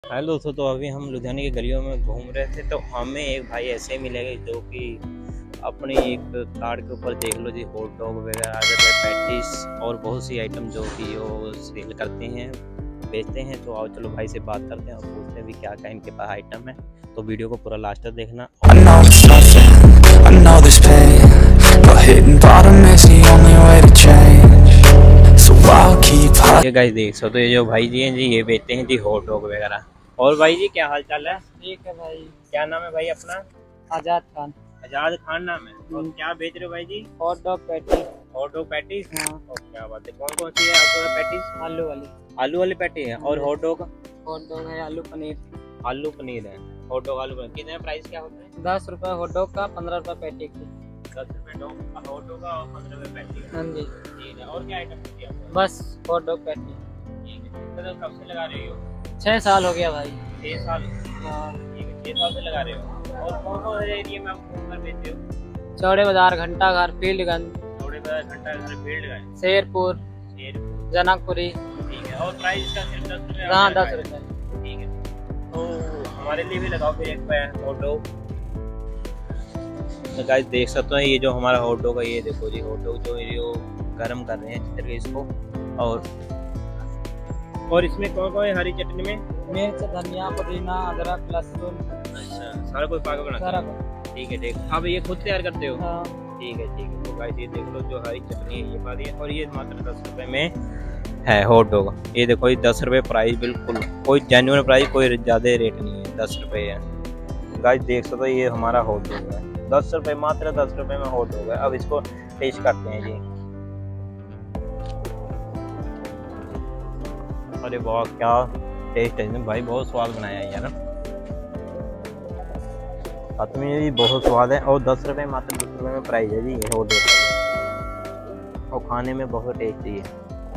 Hello दोस्तों, तो अभी हम लुधियाना की गलियों में घूम रहे थे तो हमें एक भाई ऐसे मिलेंगे जो कि अपनी एक कार्ड के ऊपर देख लो जी, हॉट डॉग वगैरह पैटीज और बहुत सी आइटम जो कि वो सेल करते हैं, बेचते हैं। तो आओ चलो भाई से बात करते हैं और पूछते हैं भी क्या क्या इनके पास आइटम है। तो वीडियो को पूरा लास्ट तक देखना। ये गाइस देख सकते हो, तो ये जो भाई जी हैं जी, ये बेचते हैं जी हॉट डॉग वगैरह। और भाई जी क्या हाल चाल है? ठीक है भाई। क्या नाम है भाई अपना? आजाद खान। आजाद खान नाम है। और क्या बेच रहे हो भाई जी? Hot dog patty. Hot dog patties. हाँ। और क्या बात है, कौन कौन सी है आपके पास पैटीज? आलू वाली। आलू वाली पैटी है। और हॉट डॉग? हॉट डॉग है आलू पनीर। आलू पनीर है। हॉट डॉग आलू पनीर कितने प्राइस क्या होता है? 10 रुपये हॉट डॉग का, 15 रुपये पैटी की। 10 रुपये डॉग हॉट डॉग का और 15 रुपये पैटी का। हाँ जी। ठीक है। और क्या आइटम होती है? बस हॉट डॉग पैटी। ठीक है। तो कब से लगा रही हो? 6 साल हो गया भाई। 6 साल। हाँ। ठीक है, 6 साल से लगा रहे हो। और कौन कौन से एरिया में आप घूम कर बेचते हो? चौड़े बाजार, घंटा घर, फील्डगंज, थोड़े बाजार, घंटा घर, फील्ड गए, शेरपुर, जनकपुरी। ठीक है। और प्राइस का सिर्फ 10 रुपये? हाँ 10 रुपये। ठीक है। तो हमारे लिए भी लगाओ फिर एक हॉट डॉग। तो गाइस देख सकते हैं, ये जो हमारा हॉट डॉग है, ये देखो जी हॉट डॉग जो गर्म कर रहे हैं अच्छी तरीके इसको। और इसमें कौन कौन है हरी चटनी में? मिर्च, धनिया, पुदीना, अदरक, लहसुन। अच्छा, सारा कुछ पाकर बनाते सारा हैं? ठीक है। देख आप ये खुद तैयार करते हो? हाँ। ठीक है ठीक है। तो गाइस ये देख लो, जो हरी चटनी है ये पा दी है। और ये मात्र 10 रुपये में है हॉट डॉग। ये देखो, ये 10 रुपये प्राइस, बिल्कुल कोई जेन्युइन प्राइस, कोई ज़्यादा रेट नहीं है, 10 रुपये है। गाइस देख सकते हो, ये हमारा हॉट डॉग है 10 रुपये, मात्र 10 रुपये में हॉट डॉग है। अब इसको टेस्ट करते हैं जी। अरे वाह, क्या टेस्ट है भाई, बहुत स्वाद बनाया है यार, सच में ये बहुत स्वाद है। और 10 रुपये, मात्र 10 रुपये में प्राइस है जी ये हॉट डॉग का। और खाने में बहुत टेस्टी है।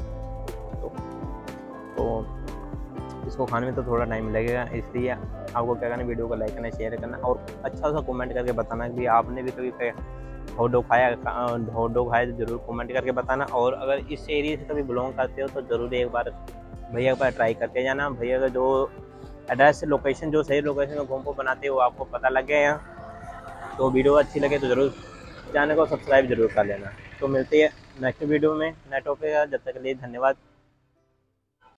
तो इसको खाने में तो थोड़ा टाइम लगेगा, इसलिए आपको क्या करना, वीडियो को लाइक करना, शेयर करना और अच्छा सा कमेंट करके बताना कि आपने भी कभी हॉट डॉग खाया तो ज़रूर कमेंट करके बताना। और अगर इस एरिया से कभी बिलोंग करते हो तो ज़रूर एक बार भैया के पास ट्राई करके जाना। भैया का जो एड्रेस लोकेशन, जो सही लोकेशन में घूम बनाते हो, आपको पता लग गया है। तो वीडियो अच्छी लगे तो ज़रूर चैनल को सब्सक्राइब जरूर कर लेना। तो मिलती है नेक्स्ट वीडियो में नए टॉपिक। जब तक के लिए धन्यवाद।